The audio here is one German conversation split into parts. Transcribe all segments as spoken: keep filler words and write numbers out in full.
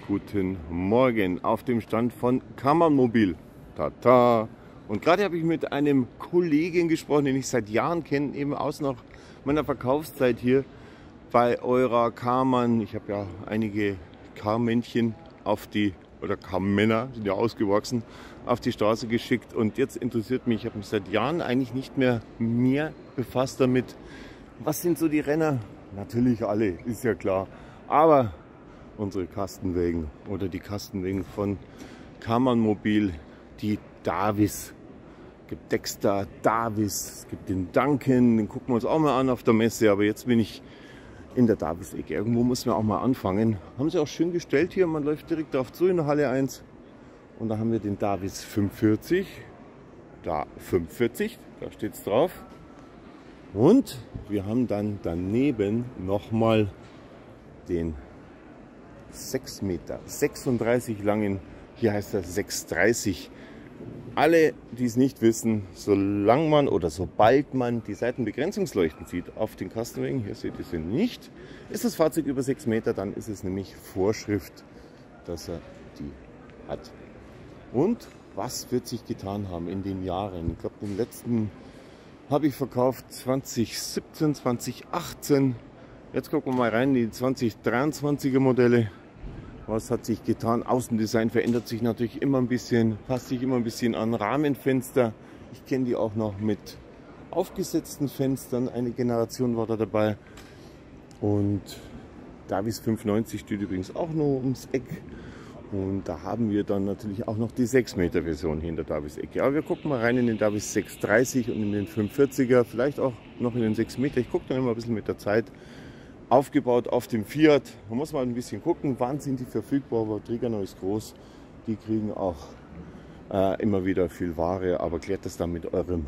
guten Morgen auf dem Stand von Kammern Mobil. Tata! Und gerade habe ich mit einem Kollegen gesprochen, den ich seit Jahren kenne, eben aus noch meiner Verkaufszeit hier bei eurer Karmann. Ich habe ja einige Karmännchen auf die, oder Karmänner, sind ja ausgewachsen, auf die Straße geschickt. Und jetzt interessiert mich, ich habe mich seit Jahren eigentlich nicht mehr mehr befasst damit. Was sind so die Renner? Natürlich alle, ist ja klar. Aber unsere Kastenwägen oder die Kastenwägen von Kammern Mobil, die Davis. Es gibt Dexter, Davis, es gibt den Duncan, den gucken wir uns auch mal an auf der Messe. Aber jetzt bin ich in der Davis-Ecke. Irgendwo muss man auch mal anfangen. Haben sie auch schön gestellt hier, man läuft direkt darauf zu in der Halle eins. Und da haben wir den Davis fünfundvierzig. Da fünfundvierzig, da steht es drauf. Und wir haben dann daneben nochmal den sechs Meter sechsunddreißig langen, hier heißt er sechs dreißig. Alle, die es nicht wissen, solange man oder sobald man die Seitenbegrenzungsleuchten sieht auf den Kastenwägen, hier seht ihr sie nicht, ist das Fahrzeug über sechs Meter, dann ist es nämlich Vorschrift, dass er die hat. Und was wird sich getan haben in den Jahren? Ich glaube, den letzten habe ich verkauft zwanzig siebzehn, zwanzig achtzehn. Jetzt gucken wir mal rein in die zwanzig dreiundzwanziger Modelle. Was hat sich getan? Außendesign verändert sich natürlich immer ein bisschen, passt sich immer ein bisschen an. Rahmenfenster, ich kenne die auch noch mit aufgesetzten Fenstern. Eine Generation war da dabei. Und Davis fünfundneunzig steht übrigens auch noch ums Eck. Und da haben wir dann natürlich auch noch die sechs Meter Version hier in der Davis-Ecke. Aber wir gucken mal rein in den Davis sechs dreißig und in den fünfundvierziger, vielleicht auch noch in den sechs Meter. Ich gucke dann immer ein bisschen mit der Zeit. Aufgebaut auf dem Fiat. Man muss mal ein bisschen gucken, wann sind die verfügbar, aber Trigano ist groß. Die kriegen auch äh, immer wieder viel Ware, aber klärt das dann mit eurem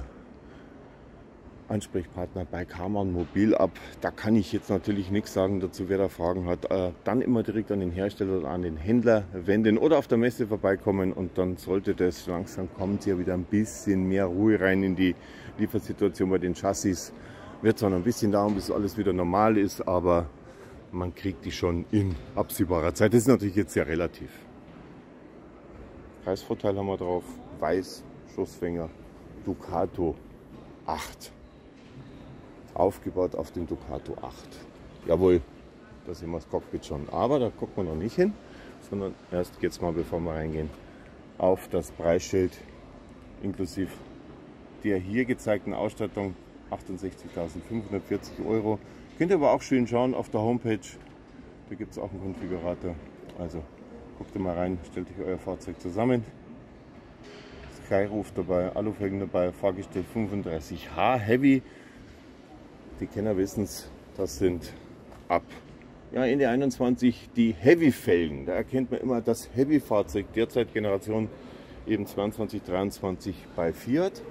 Ansprechpartner bei Kammern Mobil ab. Da kann ich jetzt natürlich nichts sagen dazu, wer da Fragen hat. Äh, dann immer direkt an den Hersteller oder an den Händler wenden oder auf der Messe vorbeikommen und dann sollte das langsam kommen, ja wieder ein bisschen mehr Ruhe rein in die Liefersituation bei den Chassis. Wird zwar noch ein bisschen dauern, bis alles wieder normal ist, aber man kriegt die schon in absehbarer Zeit. Das ist natürlich jetzt sehr relativ. Preisvorteil haben wir drauf. Weiß, Schussfänger, Ducato acht. Aufgebaut auf dem Ducato acht. Jawohl, da sehen wir das Cockpit schon. Aber da gucken wir noch nicht hin, sondern erst jetzt mal, bevor wir reingehen, auf das Preisschild inklusive der hier gezeigten Ausstattung. achtundsechzigtausendfünfhundertvierzig Euro. Könnt ihr aber auch schön schauen auf der Homepage. Da gibt es auch einen Konfigurator. Also guckt mal rein, stellt euch euer Fahrzeug zusammen. Sky-Ruf dabei, Alufelgen dabei, Fahrgestell fünfunddreißig H Heavy. Die Kenner wissen es, das sind ab ja, Ende einundzwanzig die Heavy-Felgen. Da erkennt man immer das Heavy-Fahrzeug, derzeit Generation eben zweiundzwanzig, dreiundzwanzig bei Fiat.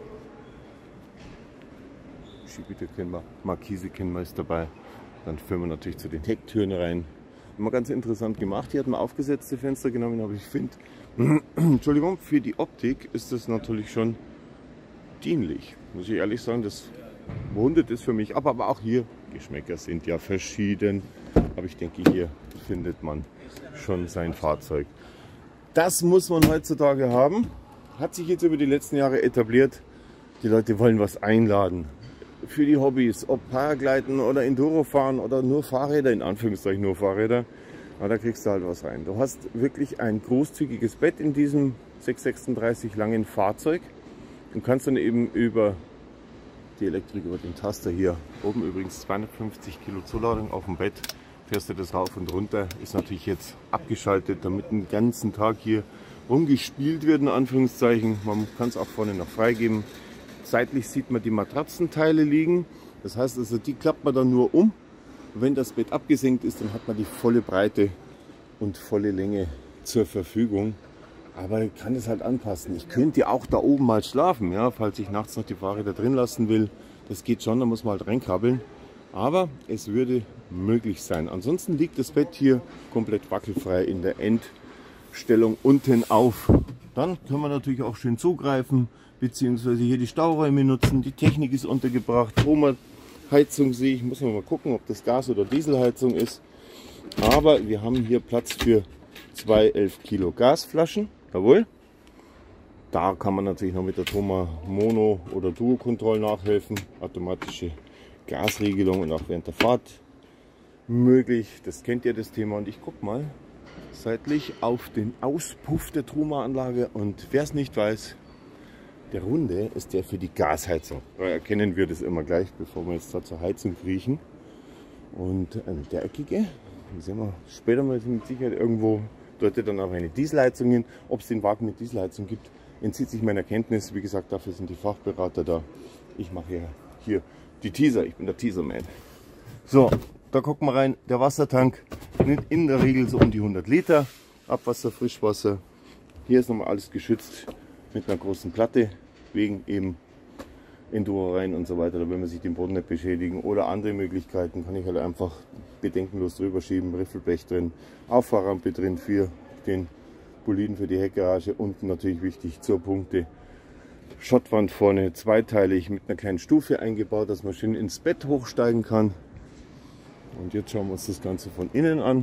Schiebetür kennen wir, Markise kennen wir, ist dabei. Dann führen wir natürlich zu den Hecktüren rein. Immer ganz interessant gemacht. Hier hat man aufgesetzte Fenster genommen, aber ich finde, Entschuldigung, für die Optik ist das natürlich schon dienlich. Muss ich ehrlich sagen, das wundert es für mich ab, aber auch hier, Geschmäcker sind ja verschieden. Aber ich denke, hier findet man schon sein Fahrzeug. Das muss man heutzutage haben. Hat sich jetzt über die letzten Jahre etabliert. Die Leute wollen was einladen. Für die Hobbys, ob Paragliden oder Enduro fahren oder nur Fahrräder, in Anführungszeichen nur Fahrräder, aber da kriegst du halt was rein. Du hast wirklich ein großzügiges Bett in diesem sechs sechsunddreißig langen Fahrzeug und kannst dann eben über die Elektrik, über den Taster hier, oben übrigens zweihundertfünfzig Kilo Zuladung auf dem Bett, fährst du das rauf und runter, ist natürlich jetzt abgeschaltet, damit den ganzen Tag hier rumgespielt wird, in Anführungszeichen. Man kann es auch vorne noch freigeben. Seitlich sieht man die Matratzenteile liegen. Das heißt also, die klappt man dann nur um. Wenn das Bett abgesenkt ist, dann hat man die volle Breite und volle Länge zur Verfügung. Aber ich kann das halt anpassen. Ich könnte auch da oben mal schlafen, ja, falls ich nachts noch die Fahrräder drin lassen will. Das geht schon, da muss man halt reinkrabbeln. Aber es würde möglich sein. Ansonsten liegt das Bett hier komplett wackelfrei in der Endstellung unten auf. Dann können wir natürlich auch schön zugreifen, beziehungsweise hier die Stauräume nutzen. Die Technik ist untergebracht. Heizung sehe ich, muss man mal gucken, ob das Gas- oder Dieselheizung ist. Aber wir haben hier Platz für zwei elf Kilo Gasflaschen, jawohl. Da kann man natürlich noch mit der Truma Mono oder Duo Control nachhelfen. Automatische Gasregelung und auch während der Fahrt möglich. Das kennt ihr, das Thema. Und ich gucke mal seitlich auf den Auspuff der Truma Anlage. Und wer es nicht weiß, der runde ist der für die Gasheizung. Da erkennen wir das immer gleich, bevor wir jetzt da zur Heizung kriechen. Und äh, der eckige, den sehen wir später mal mit Sicherheit irgendwo, dort dann auch eine Dieselheizung hin. Ob es den Wagen mit Dieselheizung gibt, entzieht sich meiner Kenntnis. Wie gesagt, dafür sind die Fachberater da. Ich mache ja hier die Teaser, ich bin der Teaser-Man. So, da gucken wir rein. Der Wassertank nimmt in der Regel so um die hundert Liter. Abwasser, Frischwasser. Hier ist nochmal alles geschützt mit einer großen Platte, wegen eben Enduro rein und so weiter. Da will man sich den Boden nicht beschädigen. Oder andere Möglichkeiten kann ich halt einfach bedenkenlos drüber schieben. Riffelblech drin, Auffahrrampe drin für den Boliden, für die Heckgarage. Und natürlich wichtig zur Punkte. Schottwand vorne, zweiteilig mit einer kleinen Stufe eingebaut, dass man schön ins Bett hochsteigen kann. Und jetzt schauen wir uns das Ganze von innen an,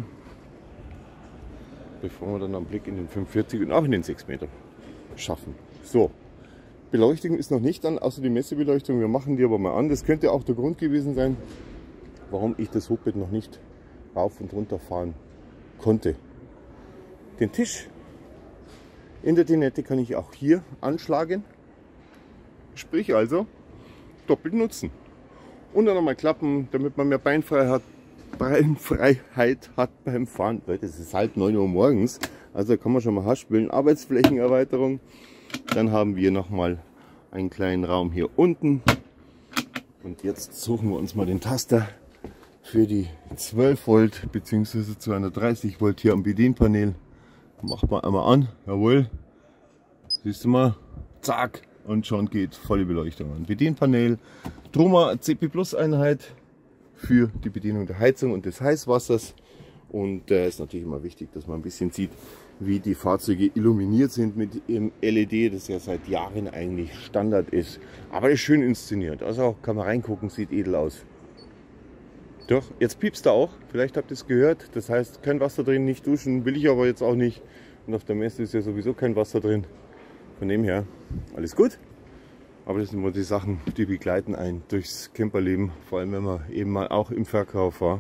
bevor wir dann einen Blick in den fünfhundertvierzig und auch in den sechs Meter schaffen. So, Beleuchtung ist noch nicht an, außer die Messebeleuchtung. Wir machen die aber mal an. Das könnte auch der Grund gewesen sein, warum ich das Hochbett noch nicht rauf und runter fahren konnte. Den Tisch in der Dinette kann ich auch hier anschlagen. Sprich also doppelt nutzen. Und dann nochmal klappen, damit man mehr Beinfreiheit hat, Beinfreiheit hat beim Fahren. Leute, es ist halb neun Uhr morgens, also kann man schon mal haspeln. Arbeitsflächenerweiterung. Dann haben wir nochmal einen kleinen Raum hier unten. Und jetzt suchen wir uns mal den Taster für die zwölf Volt bzw. zweihundertdreißig Volt hier am Bedienpanel. Macht man einmal an, jawohl. Siehst du mal, zack. Und schon geht volle Beleuchtung an. Bedienpanel, Truma C P Plus Einheit für die Bedienung der Heizung und des Heißwassers. Und es äh, ist natürlich immer wichtig, dass man ein bisschen sieht, wie die Fahrzeuge illuminiert sind mit dem L E D, das ja seit Jahren eigentlich Standard ist. Aber ist schön inszeniert. Also kann man reingucken, sieht edel aus. Doch, jetzt piepst er auch. Vielleicht habt ihr es gehört. Das heißt, kein Wasser drin, nicht duschen, will ich aber jetzt auch nicht. Und auf der Messe ist ja sowieso kein Wasser drin. Von dem her, alles gut. Aber das sind immer die Sachen, die begleiten einen durchs Camperleben. Vor allem, wenn man eben mal auch im Verkauf war.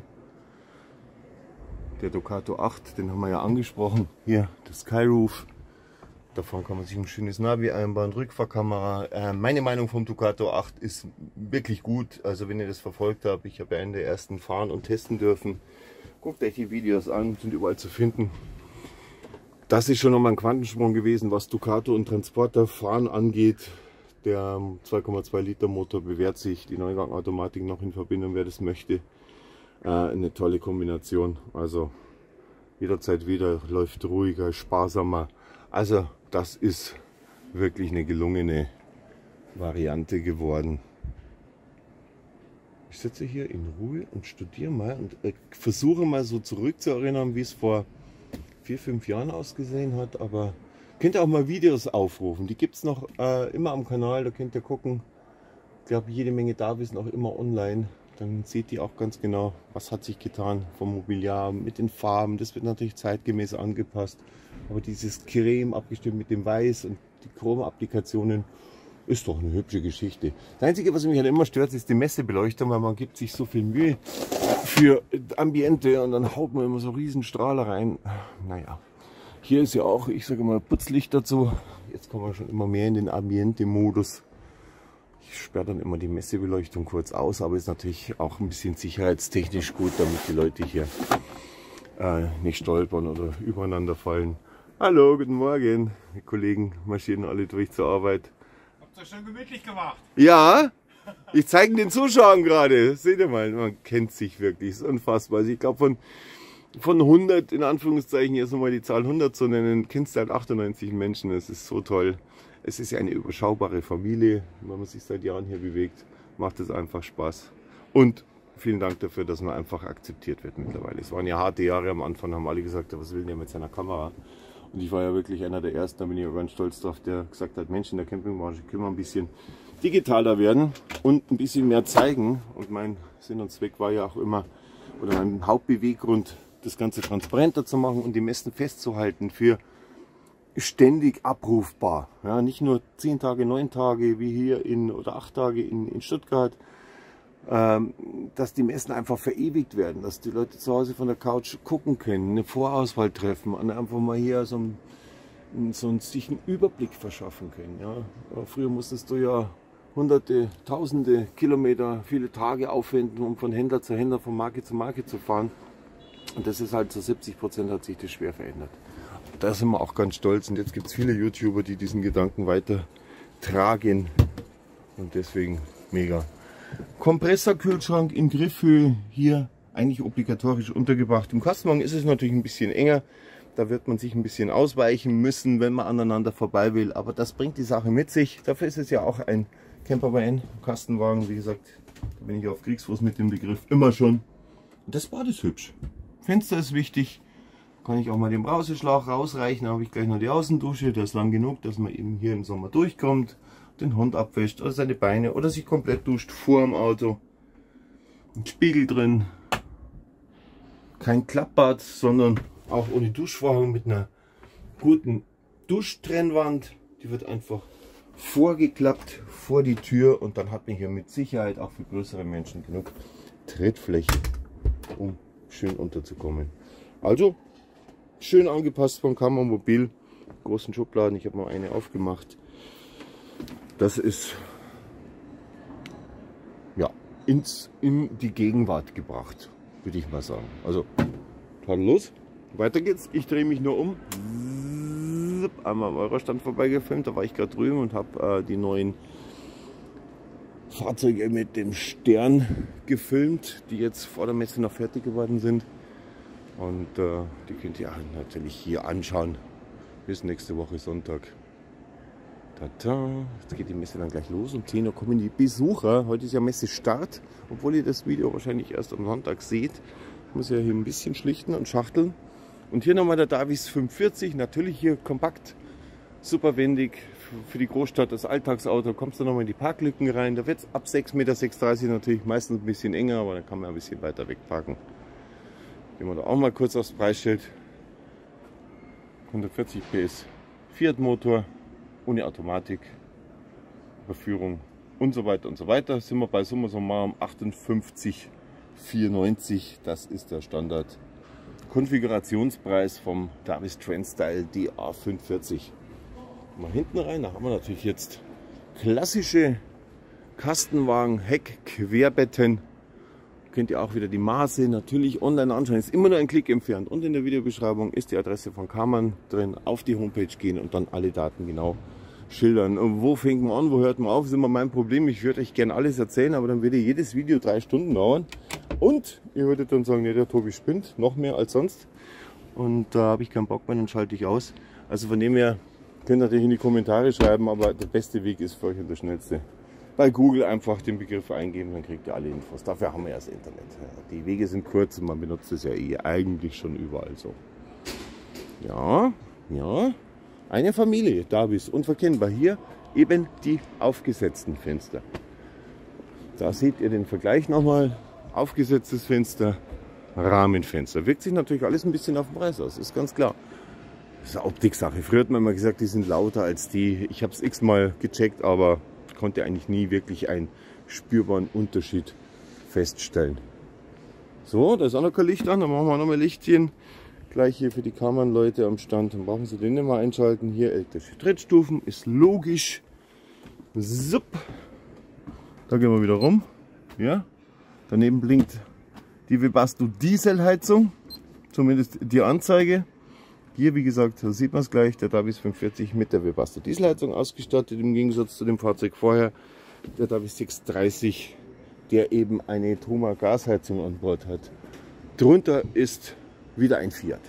Der Ducato acht, den haben wir ja angesprochen. Hier, das Skyroof. Davon kann man sich ein schönes Navi einbauen, Rückfahrkamera. Äh, meine Meinung vom Ducato acht ist wirklich gut. Also wenn ihr das verfolgt habt, ich habe ja einen der ersten fahren und testen dürfen. Guckt euch die Videos an, sind überall zu finden. Das ist schon nochmal ein Quantensprung gewesen, was Ducato und Transporter fahren angeht. Der zwei Komma zwei Liter Motor bewährt sich, die Neugangautomatik noch in Verbindung, wer das möchte. Äh, eine tolle Kombination. Also jederzeit wieder, läuft ruhiger, sparsamer. Also das ist wirklich eine gelungene Variante geworden. Ich sitze hier in Ruhe und studiere mal und äh, versuche mal so zurückzuerinnern, wie es vor vier, fünf Jahren ausgesehen hat, aber könnt ihr auch mal Videos aufrufen. Die gibt es noch äh, immer am Kanal, da könnt ihr gucken. Ich glaube, jede Menge da sind auch immer online. Dann seht ihr auch ganz genau, was hat sich getan vom Mobiliar mit den Farben. Das wird natürlich zeitgemäß angepasst. Aber dieses Creme abgestimmt mit dem Weiß und die Chrom-Applikationen ist doch eine hübsche Geschichte. Das Einzige, was mich halt immer stört, ist die Messebeleuchtung, weil man gibt sich so viel Mühe für Ambiente und dann haut man immer so riesen Strahler rein. Naja, hier ist ja auch, ich sage mal, Putzlicht dazu. Jetzt kommen wir schon immer mehr in den Ambiente-Modus. Ich sperre dann immer die Messebeleuchtung kurz aus, aber ist natürlich auch ein bisschen sicherheitstechnisch gut, damit die Leute hier äh, nicht stolpern oder übereinander fallen. Hallo, guten Morgen. Die Kollegen marschieren alle durch zur Arbeit. Habt ihr schon gemütlich gemacht? Ja, ich zeige den Zuschauern gerade. Seht ihr mal, man kennt sich wirklich. Das ist unfassbar. Also ich glaube, von, von hundert, in Anführungszeichen, jetzt nochmal die Zahl hundert zu nennen, kennst du halt achtundneunzig Menschen. Das ist so toll. Es ist ja eine überschaubare Familie. Wenn man sich seit Jahren hier bewegt, macht es einfach Spaß. Und vielen Dank dafür, dass man einfach akzeptiert wird mittlerweile. Es waren ja harte Jahre am Anfang, haben alle gesagt, was will der mit seiner Kamera? Und ich war ja wirklich einer der Ersten, da bin ich auch ganz stolz drauf, der gesagt hat, Mensch, in der Campingbranche können wir ein bisschen digitaler werden und ein bisschen mehr zeigen. Und mein Sinn und Zweck war ja auch immer, oder mein Hauptbeweggrund, das Ganze transparenter zu machen und die Messen festzuhalten für ständig abrufbar. Ja, nicht nur zehn Tage, neun Tage wie hier in oder acht Tage in, in Stuttgart, ähm, dass die Messen einfach verewigt werden, dass die Leute zu Hause von der Couch gucken können, eine Vorauswahl treffen und einfach mal hier so, ein, so ein, sich einen Überblick verschaffen können. Ja. Früher musstest du ja hunderte, tausende Kilometer, viele Tage aufwenden, um von Händler zu Händler, von Marke zu Marke zu fahren. Und das ist halt zu siebzig Prozent hat sich das schwer verändert. Da sind wir auch ganz stolz und jetzt gibt es viele YouTuber, die diesen Gedanken weiter tragen und deswegen mega. Kompressorkühlschrank in Griffhöhe hier eigentlich obligatorisch untergebracht. Im Kastenwagen ist es natürlich ein bisschen enger, da wird man sich ein bisschen ausweichen müssen, wenn man aneinander vorbei will, aber das bringt die Sache mit sich. Dafür ist es ja auch ein Campervan, Kastenwagen, wie gesagt, da bin ich auf Kriegsfuß mit dem Begriff immer schon. Und das Bad ist hübsch. Fenster ist wichtig. Kann ich auch mal den Brauseschlauch rausreichen, da habe ich gleich noch die Außendusche, der ist lang genug, dass man eben hier im Sommer durchkommt, den Hund abwäscht oder seine Beine oder sich komplett duscht vor dem Auto. Ein Spiegel drin, kein Klappbad, sondern auch ohne Duschvorhang mit einer guten Duschtrennwand. Die wird einfach vorgeklappt vor die Tür und dann hat man hier mit Sicherheit auch für größere Menschen genug Trittfläche, um schön unterzukommen. Also schön angepasst vom Kammermobil. Großen Schubladen, ich habe mal eine aufgemacht. Das ist ja ins, in die Gegenwart gebracht, würde ich mal sagen. Also, los, weiter geht's. Ich drehe mich nur um. Einmal am Eurostand vorbeigefilmt, da war ich gerade drüben und habe äh, die neuen Fahrzeuge mit dem Stern gefilmt, die jetzt vor der Messe noch fertig geworden sind. Und äh, die könnt ihr natürlich hier anschauen. Bis nächste Woche Sonntag. Tada. Jetzt geht die Messe dann gleich los. Um zehn Uhr kommen die Besucher. Heute ist ja Messestart. Obwohl ihr das Video wahrscheinlich erst am Sonntag seht. Ich muss ja hier ein bisschen schlichten und schachteln. Und hier nochmal der Davis fünfundvierzig. Natürlich hier kompakt. Super wendig. Für die Großstadt das Alltagsauto. Kommst du nochmal in die Parklücken rein. Da wird es ab sechs Meter sechsunddreißig natürlich meistens ein bisschen enger. Aber dann kann man ein bisschen weiter wegparken. Gehen wir da auch mal kurz aufs Preisschild. hundertvierzig P S Fiat Motor, ohne Automatik, Überführung und so weiter und so weiter. Sind wir bei summa summarum achtundfünfzig vierundneunzig. Das ist der Standard Konfigurationspreis vom Davis Trendstyle D A fünfundvierzig. Mal hinten rein, da haben wir natürlich jetzt klassische Kastenwagen, Heck, Querbetten. Könnt ihr auch wieder die Maße natürlich online anschauen. Ist immer nur ein Klick entfernt. Und in der Videobeschreibung ist die Adresse von Karmann drin. Auf die Homepage gehen und dann alle Daten genau schildern. Und wo fängt man an, wo hört man auf, ist immer mein Problem. Ich würde euch gerne alles erzählen, aber dann würde jedes Video drei Stunden dauern. Und ihr würdet dann sagen, nee, der Tobi spinnt, noch mehr als sonst. Und da habe ich keinen Bock mehr, dann schalte ich aus. Also von dem her könnt ihr natürlich in die Kommentare schreiben, aber der beste Weg ist für euch und der schnellste. Bei Google einfach den Begriff eingeben, dann kriegt ihr alle Infos. Dafür haben wir ja das Internet. Die Wege sind kurz und man benutzt es ja eh eigentlich schon überall so. Ja, ja. Eine Familie, Davis, unverkennbar. Hier eben die aufgesetzten Fenster. Da seht ihr den Vergleich nochmal. Aufgesetztes Fenster, Rahmenfenster. Wirkt sich natürlich alles ein bisschen auf den Preis aus, ist ganz klar. Das ist eine Optiksache. Früher hat man mal gesagt, die sind lauter als die. Ich habe es x-mal gecheckt, aber konnte eigentlich nie wirklich einen spürbaren Unterschied feststellen. So, da ist auch noch kein Licht an, dann machen wir noch mal Lichtchen. Gleich hier für die Kamernleute am Stand, dann brauchen sie den nicht mal einschalten. Hier elektrische Trittstufen, ist logisch. Zup. Da gehen wir wieder rum. Ja. Daneben blinkt die Webasto Dieselheizung, zumindest die Anzeige. Hier, wie gesagt, da sieht man es gleich, der Davis fünfundvierzig mit der Webasto Dieselheizung ausgestattet, im Gegensatz zu dem Fahrzeug vorher, der Davis sechshundertdreißig, der eben eine Truma Gasheizung an Bord hat. Drunter ist wieder ein Fiat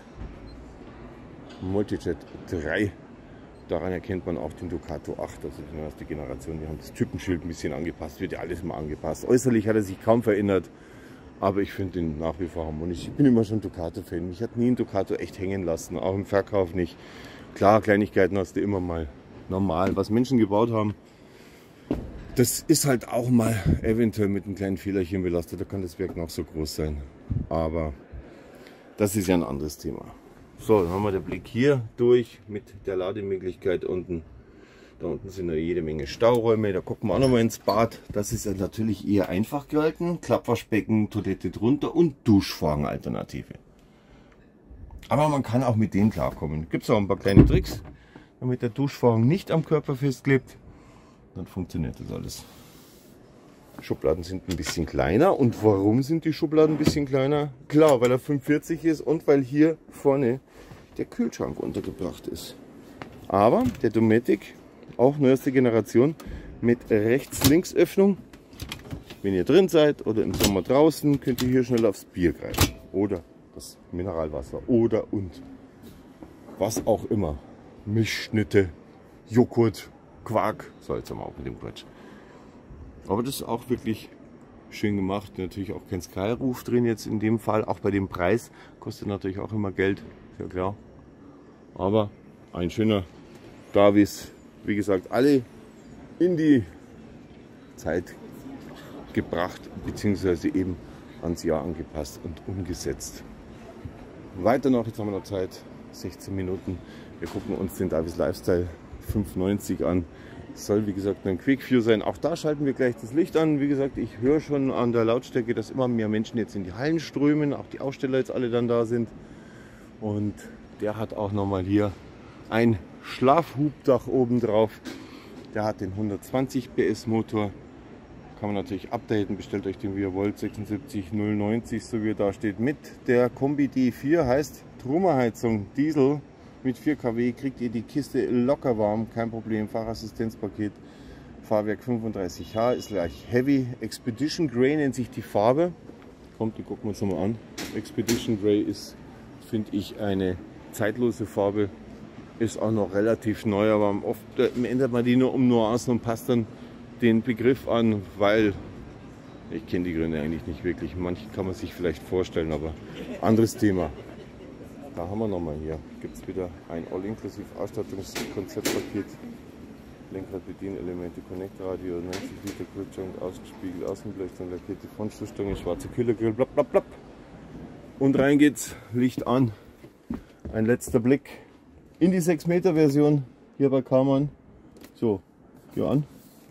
Multijet drei. Daran erkennt man auch den Ducato acht, also die neueste Generation. Wir haben das Typenschild ein bisschen angepasst, wird ja alles mal angepasst. Äußerlich hat er sich kaum verändert. Aber ich finde den nach wie vor harmonisch. Ich bin immer schon Ducato-Fan. Mich hat nie ein Ducato echt hängen lassen, auch im Verkauf nicht. Klar, Kleinigkeiten hast du immer mal normal. Was Menschen gebaut haben, das ist halt auch mal eventuell mit einem kleinen Fehlerchen belastet. Da kann das Werk noch so groß sein. Aber das ist ja ein anderes Thema. So, dann haben wir den Blick hier durch mit der Lademöglichkeit unten. Da unten sind noch jede Menge Stauräume, da gucken wir auch noch mal ins Bad. Das ist ja natürlich eher einfach gehalten. Klappwaschbecken, Toilette drunter und Duschvorhang-Alternative. Aber man kann auch mit denen klarkommen. Gibt es auch ein paar kleine Tricks, damit der Duschvorhang nicht am Körper festklebt. Dann funktioniert das alles. Die Schubladen sind ein bisschen kleiner. Und warum sind die Schubladen ein bisschen kleiner? Klar, weil er fünfundvierzig ist und weil hier vorne der Kühlschrank untergebracht ist. Aber der Dometic, auch neueste Generation, mit Rechts-Links-Öffnung. Wenn ihr drin seid oder im Sommer draußen, könnt ihr hier schnell aufs Bier greifen. Oder das Mineralwasser. Oder und was auch immer. Milchschnitte, Joghurt, Quark. So, jetzt haben wir auch mit dem Quatsch. Aber das ist auch wirklich schön gemacht. Natürlich auch kein Sky-Ruf drin jetzt in dem Fall. Auch bei dem Preis. Kostet natürlich auch immer Geld. Ist ja klar. Aber ein schöner Davis. Wie gesagt, alle in die Zeit gebracht, beziehungsweise eben ans Jahr angepasst und umgesetzt. Weiter noch, jetzt haben wir noch Zeit, sechzehn Minuten. Wir gucken uns den Davis Lifestyle fünf neunzig an. Soll wie gesagt ein Quick-View sein. Auch da schalten wir gleich das Licht an. Wie gesagt, ich höre schon an der Lautstärke, dass immer mehr Menschen jetzt in die Hallen strömen. Auch die Aussteller jetzt alle dann da sind. Und der hat auch nochmal hier ein Schlafhubdach oben drauf. Der hat den hundertzwanzig P S Motor. Kann man natürlich updaten. Bestellt euch den wie ihr wollt. sechsundsiebzig null neunzig, so wie er da steht. Mit der Kombi D vier, heißt Trummerheizung Diesel. Mit vier Kilowatt kriegt ihr die Kiste locker warm. Kein Problem. Fahrassistenzpaket. Fahrwerk fünfunddreißig H ist gleich Heavy. Expedition Grey nennt sich die Farbe. Kommt, die gucken wir uns nochmal an. Expedition Grey ist, finde ich, eine zeitlose Farbe. Ist auch noch relativ neu, aber oft äh, ändert man die nur um Nuancen und passt dann den Begriff an, weil ich kenne die Gründe eigentlich nicht wirklich. Manche kann man sich vielleicht vorstellen, aber anderes Thema. Da haben wir nochmal hier. Gibt es wieder ein All-Inklusiv Ausstattungskonzeptpaket. Lenkrad, Bedienelemente, Connect-Radio, neunzig Liter Kühlschrank, ausgespiegelt, Außenbeleuchtung, lackierte Frontstoßstange, schwarze Kühlergrill, blapp, blapp, blapp. Und rein geht's, Licht an. Ein letzter Blick in die sechs Meter Version hier bei Karmann. So, geh an.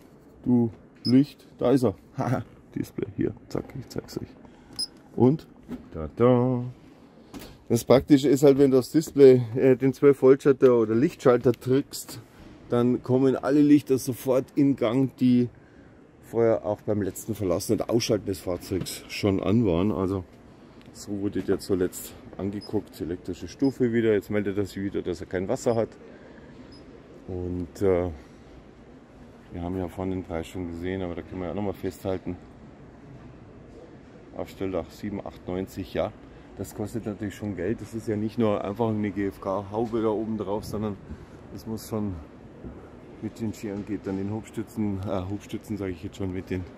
Du Licht, da ist er. Haha, Display hier, zack, ich zeig's euch. Und da da. Das Praktische ist halt, wenn du das Display äh, den zwölf Volt Schalter oder Lichtschalter drückst, dann kommen alle Lichter sofort in Gang, die vorher auch beim letzten Verlassen und Ausschalten des Fahrzeugs schon an waren. Also so wurde der zuletzt angeguckt, elektrische Stufe wieder. Jetzt meldet er sich wieder, dass er kein Wasser hat. Und äh, wir haben ja vorhin den Preis schon gesehen, aber da können wir ja nochmal festhalten. Aufstelldach sieben Komma achtundneunzig, ja. Das kostet natürlich schon Geld. Das ist ja nicht nur einfach eine G F K-Haube da oben drauf, sondern das muss schon mit den Scherengittern, den Hubstützen, äh, Hubstützen sage ich jetzt schon, mit den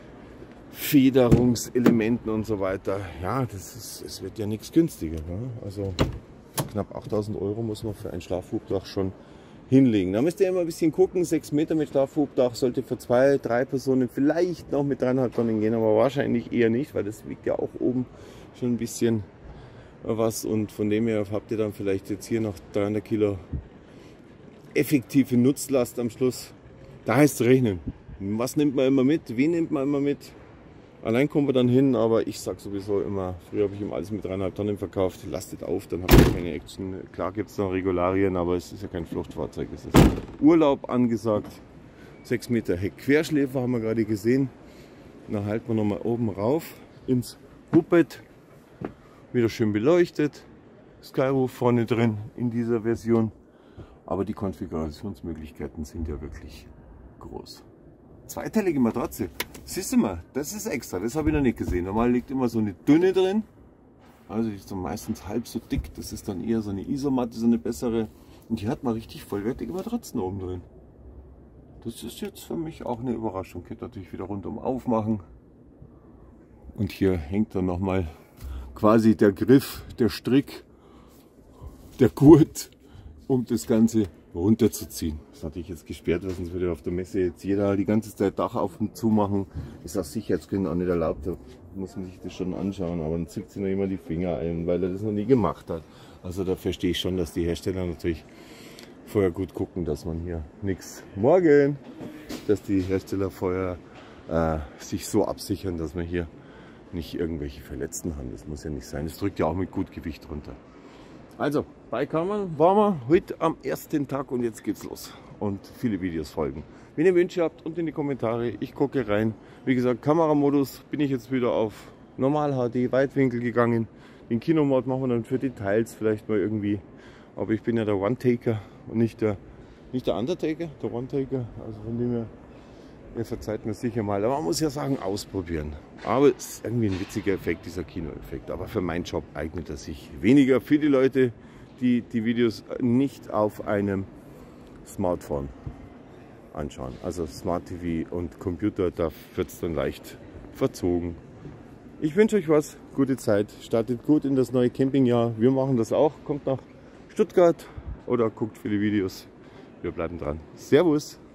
Federungselementen und so weiter. Ja, das ist, es wird ja nichts günstiger. Ne? Also knapp achttausend Euro muss man für ein Schlafhubdach schon hinlegen. Da müsst ihr immer ein bisschen gucken. sechs Meter mit Schlafhubdach sollte für zwei, drei Personen vielleicht noch mit dreieinhalb Tonnen gehen, aber wahrscheinlich eher nicht, weil das wiegt ja auch oben schon ein bisschen was und von dem her habt ihr dann vielleicht jetzt hier noch dreihundert Kilo effektive Nutzlast am Schluss. Da heißt es rechnen. Was nimmt man immer mit? Wen nimmt man immer mit? Allein kommen wir dann hin, aber ich sage sowieso immer, früher habe ich ihm alles mit dreieinhalb Tonnen verkauft, lastet auf, dann habt ihr keine Action. Klar gibt es noch Regularien, aber es ist ja kein Fluchtfahrzeug, es ist Urlaub angesagt. sechs Meter Heckquerschläfer haben wir gerade gesehen. Dann halten wir nochmal oben rauf ins Hubbett. Wieder schön beleuchtet. Skyroof vorne drin in dieser Version. Aber die Konfigurationsmöglichkeiten sind ja wirklich groß. Zweiteilige Matratze. Siehst du mal, das ist extra. Das habe ich noch nicht gesehen. Normal liegt immer so eine dünne drin. Also die ist dann meistens halb so dick. Das ist dann eher so eine Isomatte, so eine bessere. Und die hat mal richtig vollwertige Matratzen oben drin. Das ist jetzt für mich auch eine Überraschung. Könnt natürlich wieder rundum aufmachen. Und hier hängt dann nochmal quasi der Griff, der Strick, der Gurt, um das Ganze runterzuziehen. Das ist natürlich jetzt gesperrt, weil sonst würde auf der Messe jetzt jeder die ganze Zeit Dach auf und zu machen. Ist aus Sicherheitsgründen auch nicht erlaubt, da muss man sich das schon anschauen, aber dann zieht sich noch immer die Finger ein, weil er das noch nie gemacht hat. Also da verstehe ich schon, dass die Hersteller natürlich vorher gut gucken, dass man hier nichts morgen, dass die Hersteller vorher äh, sich so absichern, dass man hier nicht irgendwelche Verletzten haben. Das muss ja nicht sein. Das drückt ja auch mit gut Gewicht runter. Also, bei Kammann waren wir heute am ersten Tag und jetzt geht's los. Und viele Videos folgen. Wenn ihr Wünsche habt, unten in die Kommentare. Ich gucke rein. Wie gesagt, Kameramodus bin ich jetzt wieder auf Normal H D, Weitwinkel gegangen. Den Kinomod machen wir dann für Details vielleicht mal irgendwie. Aber ich bin ja der One-Taker und nicht der, nicht der Undertaker, der One-Taker. Also von dem her, ihr verzeiht mir sicher mal. Aber man muss ja sagen, ausprobieren. Aber es ist irgendwie ein witziger Effekt, dieser Kinoeffekt. Aber für meinen Job eignet er sich weniger. Für die Leute, die die Videos nicht auf einem Smartphone anschauen. Also Smart T V und Computer, da wird es dann leicht verzogen. Ich wünsche euch was, gute Zeit, startet gut in das neue Campingjahr. Wir machen das auch, kommt nach Stuttgart oder guckt viele Videos. Wir bleiben dran. Servus!